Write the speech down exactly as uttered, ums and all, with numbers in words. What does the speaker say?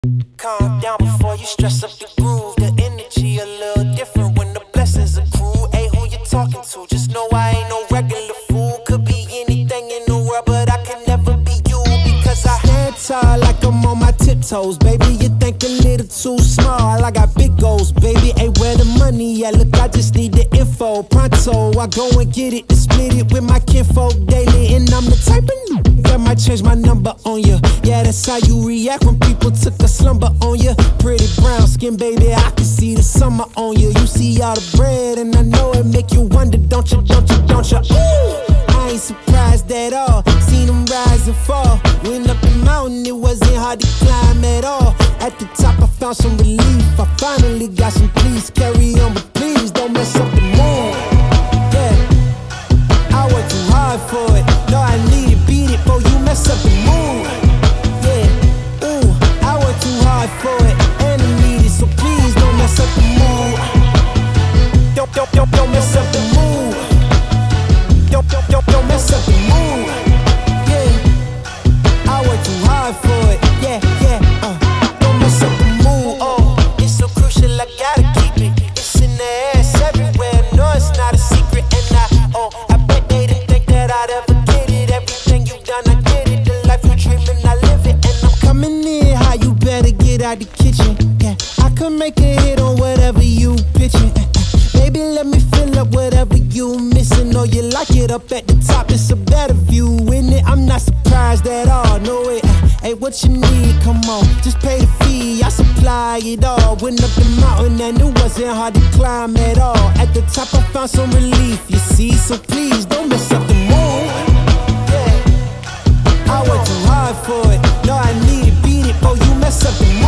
Calm down before you stress up the groove. The energy a little different when the blessings accrue. Hey, who you talking to? Just know I ain't no regular fool. Could be anything in the world, but I can never be you. Because I stand tall like I'm on my tiptoes. Baby, you think a little too small. I got big goals, baby. Hey, where the money at? Look, I just need the info. Pronto, I go and get it and split it with my kinfolk daily. And I'm the type of that might change my number on you. Yeah, that's how you react when people took a slumber on you. Pretty brown skin, baby, I can see the summer on you. You see all the bread and I know it make you wonder, don't you, don't you, don't you? Ooh, I ain't surprised at all. Seen them rise and fall. Went up the mountain, it wasn't hard to climb at all. At the top I found some relief. I finally got some peace. Carry on, but please don't mess up the mood. Yeah, I worked too hard for it. No, I need it, beat it before you mess up the mood. Yeah, ooh, I worked too hard for it, and I need it, so please don't mess up the mood. Don't, don't, don't, don't mess up the mood. Don't, don't, don't, don't mess up the mood. Yeah, I worked too hard for it. Yeah, yeah, uh, don't mess up the mood. Oh, it's so crucial, I gotta keep it. It's in the ass everywhere. No, it's not a secret, and I, oh, I bet they didn't think that I'd ever get it. Everything you've done, I did it. The life you're dreaming, I live it, and I'm coming in hot. You better get out the kitchen. Yeah, I could make a hit on whatever you pitching. Baby, let me fill up whatever you missing. Or you like it up at the top, it's a better view, isn't it? I'm not surprised at all, no it. Hey, what you need? Come on, just pay the fee. I supply it all. Went up the mountain and it wasn't hard to climb at all. At the top I found some relief, you see. So please don't mess up the mood. Yeah, I worked too hard for it. No, I need it, beat it before you mess up the mood.